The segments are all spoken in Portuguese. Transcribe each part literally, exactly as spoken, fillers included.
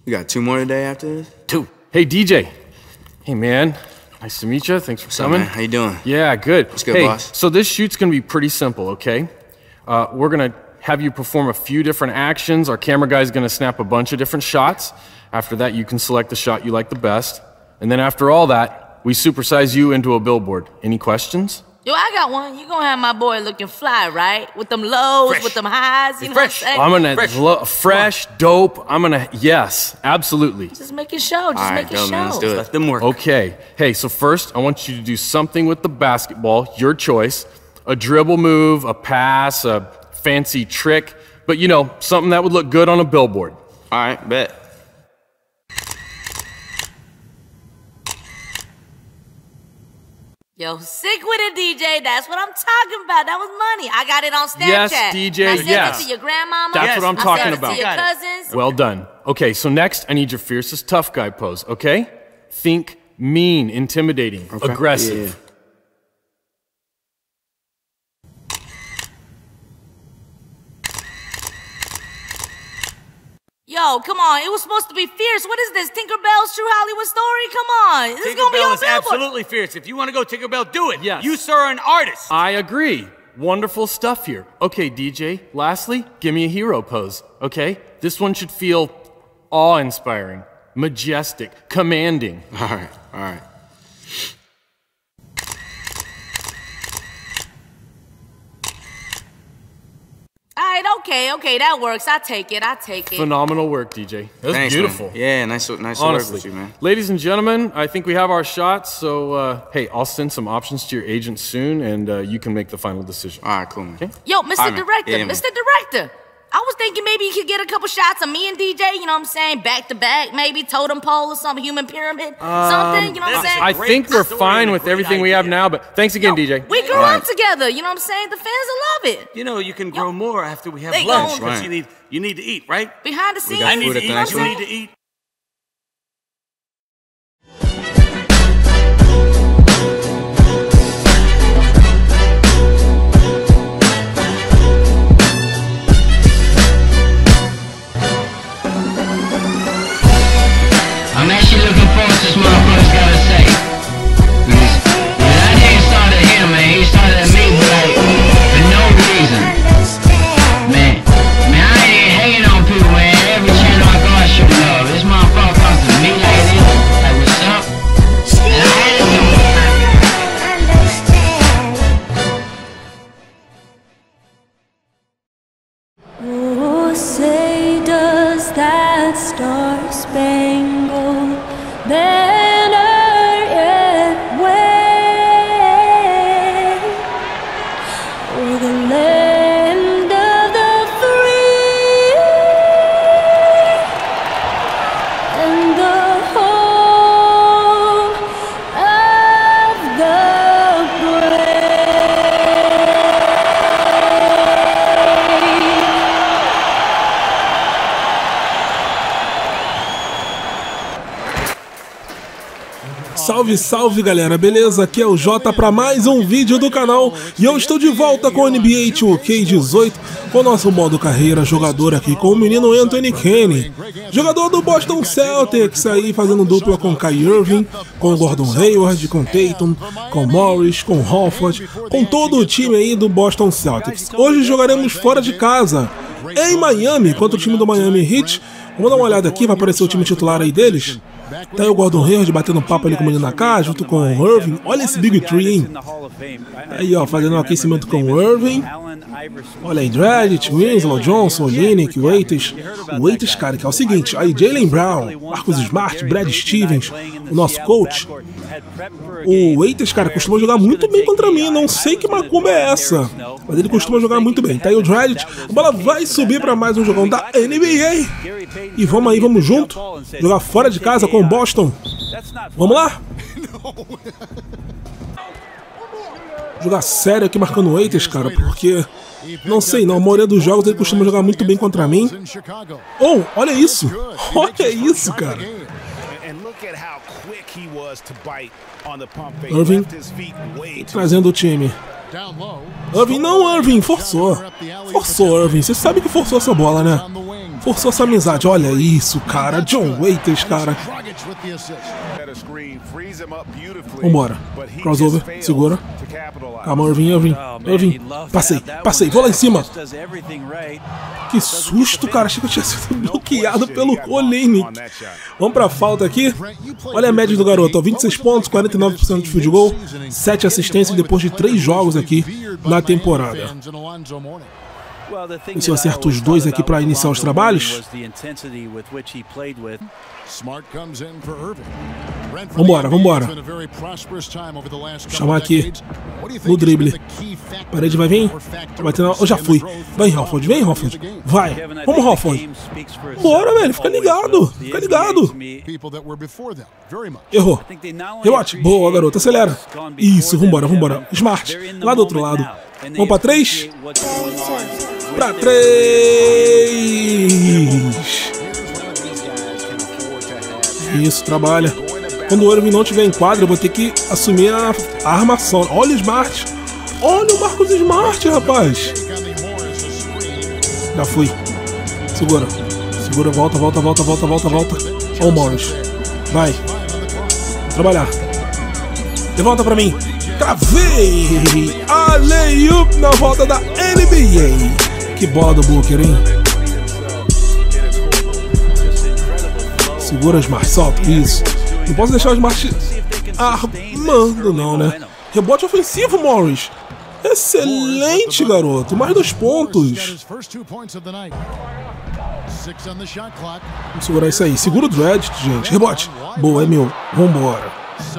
You got two more today after this? Two. Hey, D J. Hey, man. Nice to meet you. Thanks for What's coming. up, man? How you doing? Yeah, good. What's good, hey, boss? So this shoot's gonna be pretty simple, okay? Uh, we're gonna have you perform a few different actions. Our camera guy's gonna snap a bunch of different shots. After that, you can select the shot you like the best. And then after all that, we supersize you into a billboard. Any questions? Yo, I got one. You gonna have my boy looking fly, right? With them lows, Fresh. with them highs, you know Fresh. what I'm saying? I'm gonna Fresh. lo- fresh, dope. I'm gonna yes, absolutely. Just make it show, just All right, make it go, show. man. Let's do it. Let them work. Okay. Hey, so first, I want you to do something with the basketball, your choice. A dribble move, a pass, a fancy trick, but you know, something that would look good on a billboard. All right, bet. Yo, sick with it, D J. That's what I'm talking about. That was money. I got it on Snapchat. Yes, D J, I sent yes. it to your grandmama. That's Yes, what I'm I talking sent about. it to your Got it. cousins. Well done. Okay, so next, I need your fiercest tough guy pose, okay? Think mean, intimidating, Okay. aggressive. Yeah. Yo, come on. It was supposed to be fierce. What is this? Tinkerbell's True Hollywood Story? Come on. This is going to be Tinkerbell on is Billboard. absolutely fierce. If you want to go Tinkerbell, do it. Yes. You, sir, are an artist. I agree. Wonderful stuff here. Okay, D J, lastly, give me a hero pose, okay? This one should feel awe-inspiring, majestic, commanding. All right, all right. All right, okay, okay. That works. I take it. I take it. Phenomenal work, D J. That was Thanks, beautiful. Man. Yeah, nice, nice to work Honestly. with you, man. Ladies and gentlemen, I think we have our shots, so uh, hey, I'll send some options to your agent soon, and uh, you can make the final decision. All right, cool, man. Okay. Yo, Mister All right, man. Director, Yeah, man. Mister Director. I was thinking maybe you could get a couple shots of me and D J, you know what I'm saying? Back to back, maybe totem pole or something, human pyramid, something, you know what I'm that's saying? I Great think we're story fine and a with great everything we have idea. now, but thanks again, D J. We grew Right. up together, you know what I'm saying? The fans will love it. You know, you can grow more after we have They lunch. gon- 'Cause Right. you need, you need to eat, right? Behind the scenes, got I need food to at eat. the you know next what You I'm need saying? to eat. I'm actually looking forward to this motherfucker's gotta say. Because I didn't start at him, man. He started at me, but like, for no reason. Man, man, I ain't even hating on people, man. Every channel I go, I show love. This motherfucker comes to me like this. Like, what's up? And I had to Oh, say does that star-spangled banner yet wave o'er the land of the free and the home of the brave? Salve, salve galera, beleza? Aqui é o Jota para mais um vídeo do canal e eu estou de volta com o N B A two K dezoito com o nosso modo carreira jogador aqui com o menino Anthony Kenny, jogador do Boston Celtics aí fazendo dupla com Kyrie Irving, com Gordon Hayward, com Tatum, com Morris, com Horford, com todo o time aí do Boston Celtics. Hoje jogaremos fora de casa, em Miami, contra o time do Miami Heat. Vamos dar uma olhada aqui, vai aparecer o time titular aí deles. Tá aí o Gordon Hayward batendo papo ali com o menino na casa, junto com o Irving. Olha esse Big Three, hein? Aí, ó, fazendo um aquecimento com o Irving. Olha aí, Dragic, Winslow, Johnson, Olynyk, Waiters. O Waiters, cara, que é o seguinte. Aí, Jaylen Brown, Marcus Smart, Brad Stevens, o nosso coach. O Waiters, cara, costuma jogar muito bem contra mim. Não sei que macumba é essa, mas ele costuma jogar muito bem. Tá aí o Dragic. A bola vai subir para mais um jogão da N B A. E vamos aí, vamos junto. Jogar fora de casa com o Boston. Vamos lá? Jogar sério aqui marcando o Waiters, cara, porque... Não sei não, a maioria dos jogos ele costuma jogar muito bem contra mim. Oh, olha isso! Olha isso, cara! Irving trazendo o time. Irving, não, Irving, forçou. Forçou, Irving. Você sabe que forçou essa bola, né? Forçou essa amizade. Olha isso, cara. John Waiters, cara. Vambora. Crossover. Segura. Calma, Irving, Irving. Irving. Passei, passei. Vou lá em cima. Que susto, cara. Achei que eu tinha sido bloqueado pelo Olynyk. Vamos pra falta aqui. Olha a média do garoto. Ó, vinte e seis pontos, quarenta e nove por cento de field goal, sete assistências depois de três jogos aqui na temporada. E se eu acerto os dois aqui para iniciar os trabalhos? Vambora, vambora. Chamar aqui no drible. Parede vai vir? Vai ter... Eu já fui. Vai, Horford. Vem, Horford. Vai. Vamos, Horford. Bora, velho. Fica ligado. Fica ligado. Errou. Rebote. Boa, garoto. Acelera. Isso, vambora, vambora. Smart. Lá do outro lado. Vamos pra três? Pra três! Isso, trabalha. Quando o Irving não estiver em quadra, eu vou ter que assumir a, a armação. Olha o Smart! Olha o Marcus Smart, rapaz! Já fui. Segura. Segura, volta, volta, volta, volta, volta, volta. Olha o Morris. Vai. Trabalhar. Levanta pra mim. Travei! Alley-oop na volta da N B A. Que bola do Booker, hein? Segura, Smart, solta, isso. Não posso deixar o Smart armando, não, né? Rebote ofensivo, Morris. Excelente, garoto. Mais dois pontos. Vamos segurar isso aí. Segura o Dredd, gente. Rebote. Boa, é meu. Vambora.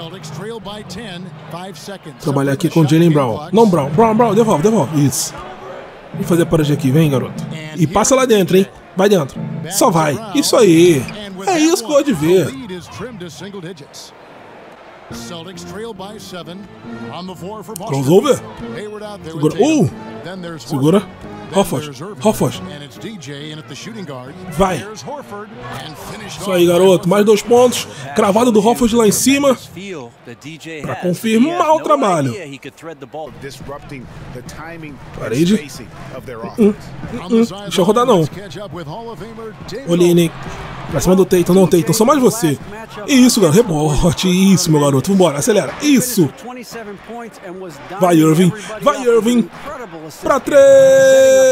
Trabalhar aqui com o Jaylen Brown. Não, Brown. Brown, Brown. Devolve, devolve. Isso. Vem fazer a parede aqui, vem, garoto. E passa lá dentro, hein? Vai dentro. Só vai. Isso aí. É isso que eu gosto de ver. Crossover. Segura. Uh! Segura. Horford. Horford. Vai. Isso aí, garoto. Mais dois pontos. Cravado do Horford lá em cima. Pra confirmar o trabalho. Parede. Hum, hum, hum. Deixa eu rodar, não. Olynyk. Pra cima do Tatum. Não, Tatum. Só mais você. Isso, garoto. Rebote. Isso, meu garoto. Vambora. Acelera. Isso. Vai, Irving. Vai, Irving. Pra três.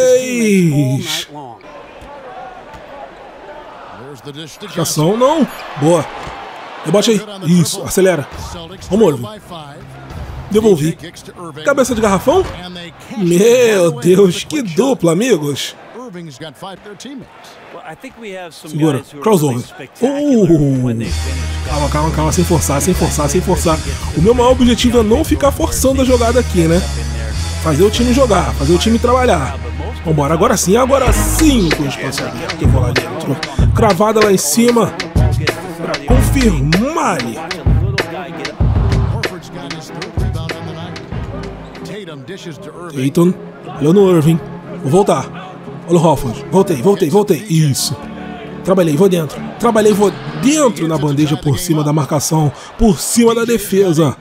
Ação, não. Boa. Rebote aí. Isso. Acelera. Vamos, Irving. Devolvi. Cabeça de garrafão? Meu Deus. Que dupla, amigos. Segura. Crossover. Uh. Calma, calma, calma. Sem forçar, sem forçar, sem forçar. O meu maior objetivo é não ficar forçando a jogada aqui, né? Fazer o time jogar, fazer o time trabalhar. Vambora, agora sim, agora sim. Com espaço aqui, eu vou lá dentro. Cravada lá em cima. Pra confirmar ali. Tatum. Olhou no Irving. Vou voltar. Olha o Horford. Voltei, voltei, voltei. Isso. Trabalhei, vou dentro. Trabalhei, vou dentro na bandeja por cima da marcação. Por cima da defesa.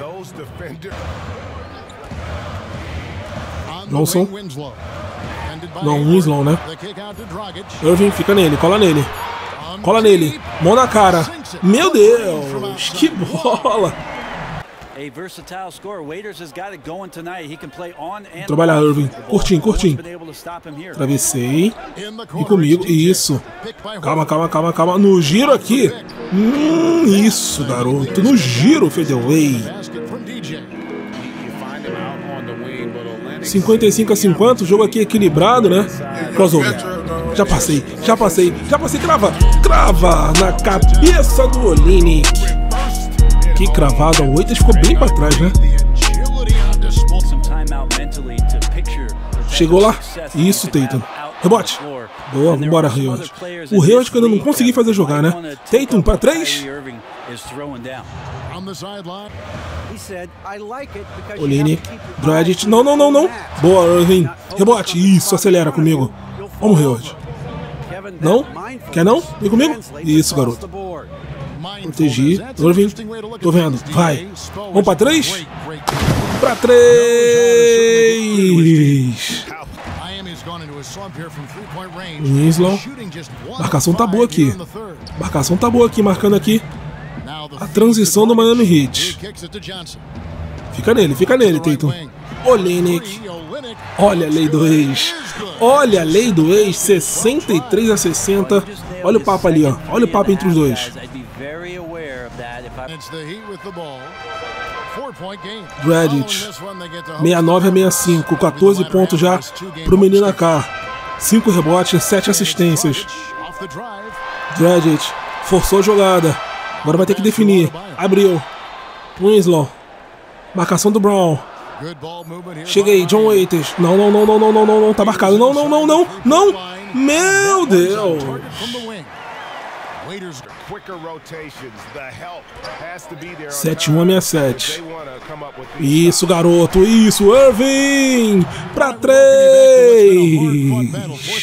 Johnson. Não, Winslow, né? Irving, fica nele, cola nele. Cola nele. Mão na cara. Meu Deus, que bola. Trabalhar, Irving. Curtinho, curtinho. Travessei. E comigo. Isso. Calma, calma, calma, calma. No giro aqui. Hum, isso, garoto. No giro, fadeaway. cinquenta e cinco a cinquenta. O jogo aqui equilibrado, né? Crossover. Já passei, já passei, já passei. Crava. Crava na cabeça do Olynyk. Que cravada, o Waiters ficou bem pra trás, né? Chegou lá. Isso, Tatum. Rebote. Boa, vambora, Hayward. O Hayward que eu ainda não consegui fazer jogar, né? Tatum pra três. Olynyk. Dragic. Não, não, não, não. Boa, Irving. Rebote. Isso, acelera comigo. Vamos, Hayward. Não? Quer não? Vem comigo? Isso, garoto. Protegi. Irving. Tô vendo. Vai. Vamos pra três? Pra três. Winslow. Marcação tá boa aqui. Marcação tá boa aqui, marcando aqui a transição do Miami Heat. Fica nele, fica nele, Tatum. Olynyk. Olha a lei do ex. Olha a lei do ex, sessenta e três a sessenta. Olha o papo ali, ó. Olha o papo entre os dois. Dragic, sessenta e nove a sessenta e cinco, quatorze pontos já pro menino K. cinco rebotes, sete assistências. Dragic forçou a jogada. Agora vai ter que definir. Abriu. Winslow. Marcação do Brown. Chega aí, John Waiters. Não, não, não, não, não, não, não, não. Tá marcado. Não, não, não, não, não. Meu Deus. sete a um a sessenta e sete. Isso, garoto. Isso, Irving. Pra três.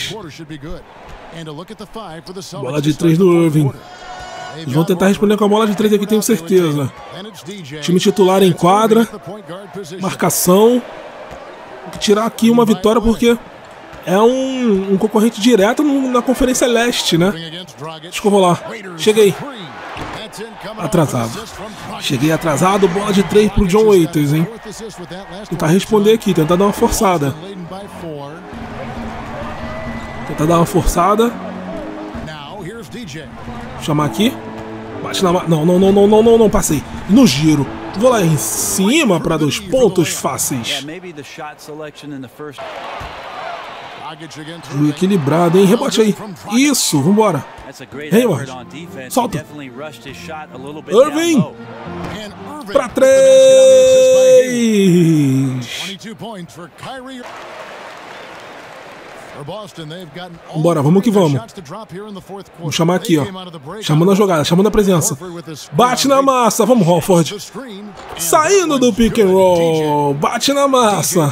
Bola de três do Irving. Eles vão tentar responder com a bola de três aqui, tenho certeza. Time titular em quadra. Marcação. Tem que tirar aqui uma vitória porque é um, um concorrente direto no, na Conferência Leste, né? Deixa que eu vou lá. Cheguei. Atrasado. Cheguei atrasado. Bola de três pro John Waiters, hein? Tentar responder aqui, tentar dar uma forçada. Tentar dar uma forçada. Vou chamar aqui. Bate na... Não, não, não, não, não, não, não, passei. No giro. Vou lá em cima para dois pontos fáceis. Jogo equilibrado, hein? Rebote aí. Isso, vambora. Hayward. Solta. Irving. Pra três. Bora, vamos que vamos. Vamos chamar aqui, ó. Chamando a jogada, chamando a presença. Bate na massa, vamos, Horford. Saindo do pick and roll. Bate na massa.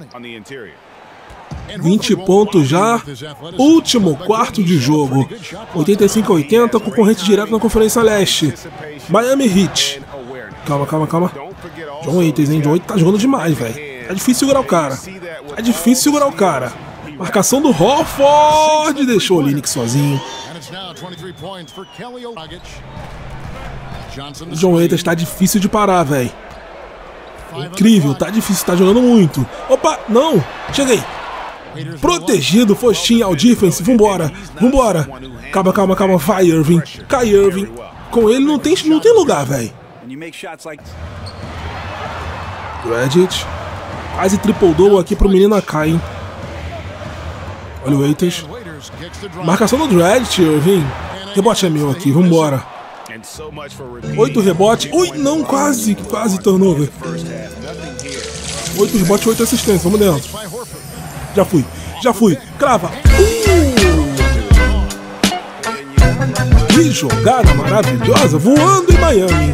vinte pontos já. Último quarto de jogo. oitenta e cinco a oitenta, concorrente direto na Conferência Leste. Miami Heat. Calma, calma, calma. John Waiters, hein? John Waiters tá jogando demais, velho. É difícil segurar o cara. É difícil segurar o cara. Marcação do Horford. Deixou o Olynyk sozinho. O John Waiters tá difícil de parar, velho. Incrível, tá difícil, tá jogando muito. Opa, não. Cheguei. Protegido, Fostin ao defense. Vambora, vambora. Calma, calma, calma. Vai, Irving. Cai, Irving. Com ele não tem, não tem lugar, velho. Dragic. Quase triple double aqui pro menino K, hein? Olha o Waiters. Marcação do Dragic, Irving. Rebote é meu aqui, vambora. Oito rebote. Ui, não, quase, quase turnover. Oito rebote, oito assistências, vamos dentro. Já fui, já fui. Crava. Uh! Que jogada maravilhosa, voando em Miami.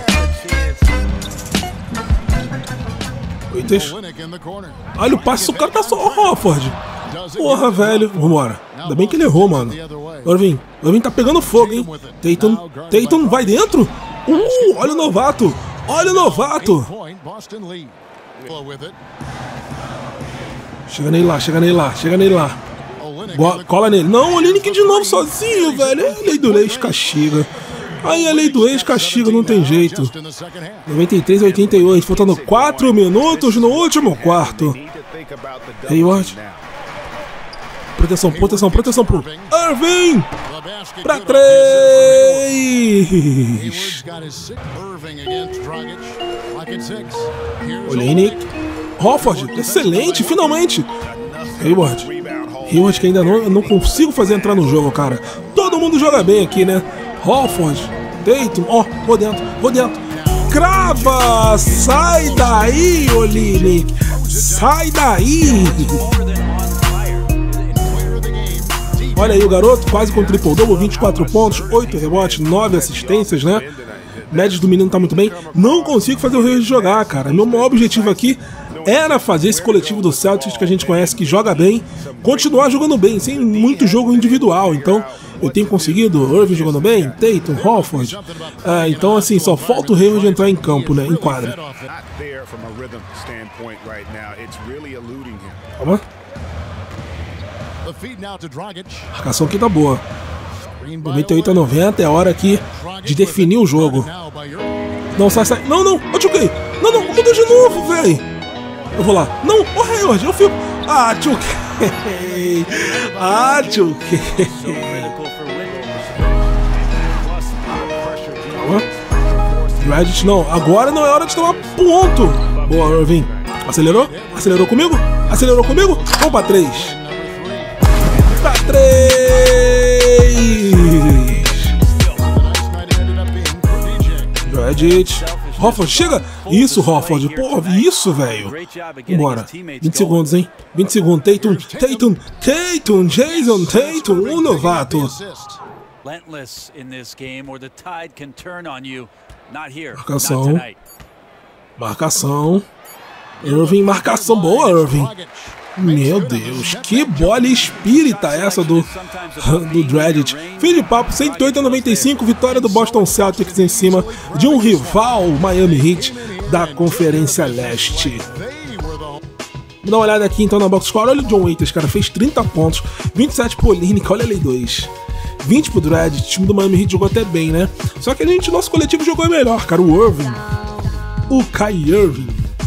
Waiters. Olha o passe, o cara tá só. O Horford. Porra, velho. Vambora. Ainda bem que ele errou, mano. Irving. Irving tá pegando fogo, hein? Tatum. Tatum vai dentro. Uh, olha o novato. Olha o novato. Chega nele lá, chega nele lá, chega nele lá. Boa, cola nele. Não, o Olynyk de novo sozinho, velho. A lei do ex castiga. Aí a lei do ex castiga, não tem jeito. noventa e três a oitenta e oito, faltando quatro minutos no último quarto. Hayward. Proteção, proteção, proteção pro Irving. Pra três. Olynyk. Horford, excelente, finalmente. Hayward. Hayward que ainda não, não consigo fazer entrar no jogo, cara. Todo mundo joga bem aqui, né? Horford, Tatum, ó, oh, vou dentro, vou dentro. Crava! Sai daí, Olynyk! Sai daí! Olha aí o garoto, quase com triple double, vinte e quatro pontos, oito rebotes, nove assistências, né? Médias do menino tá muito bem. Não consigo fazer o Reis jogar, cara. Meu maior objetivo aqui era fazer esse coletivo do Celtics que a gente conhece, que joga bem, continuar jogando bem, sem muito jogo individual. Então, eu tenho conseguido, Irving jogando bem, Tatum, Horford. Ah, então, assim, só falta o Hayward entrar em campo, né, em quadra. Calma. Marcação aqui tá boa. noventa e oito a noventa, é a hora aqui de definir o jogo. Não, sai, sai. Não, não, eu choquei. Não, não, muda de novo, velho. Eu vou lá. Não, ô, oh, Hayward, eu fico. Ah, choquei. Ah, choquei. Reddit, não. Agora não é hora de tomar ponto. Boa, Irving. Acelerou? Acelerou comigo? Acelerou comigo? Vamos pra três. Pra três. Reddit. Hofford, chega! Isso, Hofford. Porra, isso, velho. Vambora. vinte segundos, hein? vinte segundos. Tatum, Tatum, Tatum, Jason Tatum, o novato. Marcação. Marcação. Irving, marcação boa, Irving. Meu Deus, que bola espírita essa do, do Reddit. Fim de papo, cento e oito a noventa e cinco, vitória do Boston Celtics em cima de um rival, o Miami Heat, da Conferência Leste. Vamos dar uma olhada aqui então na box score. Olha o John Waiters, cara, fez trinta pontos, vinte e sete pro Olynyk, olha ele dois. vinte pro Reddit, o time do Miami Heat jogou até bem, né? Só que a gente, nosso coletivo jogou melhor, cara. O Irving, o Kyrie Irving,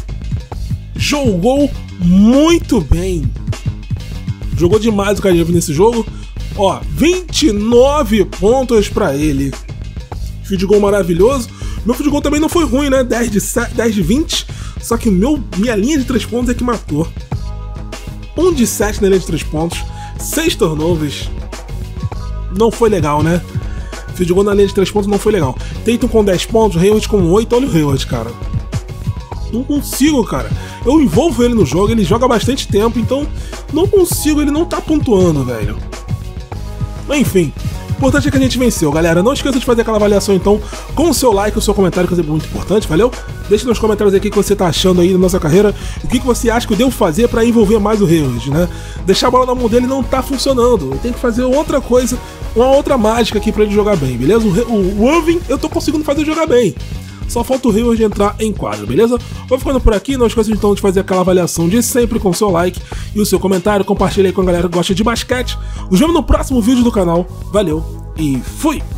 jogou muito bem. Jogou demais o Kyrie Irving nesse jogo. Ó, vinte e nove pontos pra ele. Field goal maravilhoso. Meu field goal também não foi ruim, né? dez de vinte. Só que meu, minha linha de três pontos é que matou. um de sete na linha de três pontos. seis turnovers. Não foi legal, né? Field goal na linha de três pontos não foi legal. Tatum com dez pontos, Hayward com oito. Olha o Hayward, cara. Não consigo, cara. Eu envolvo ele no jogo, ele joga bastante tempo, então não consigo, ele não tá pontuando, velho. Enfim, o importante é que a gente venceu, galera. Não esqueça de fazer aquela avaliação, então, com o seu like, o seu comentário, que é muito importante, valeu? Deixa nos comentários aqui o que você tá achando aí da nossa carreira, o que você acha que eu devo fazer pra envolver mais o Hayward, né? Deixar a bola na mão dele não tá funcionando, eu tenho que fazer outra coisa, uma outra mágica aqui pra ele jogar bem, beleza? O, o Irving eu tô conseguindo fazer jogar bem. Só falta o Hayward entrar em quadro, beleza? Vou ficando por aqui, não esqueça então de fazer aquela avaliação de sempre com o seu like e o seu comentário, compartilha aí com a galera que gosta de basquete. Nos vemos no próximo vídeo do canal, valeu e fui!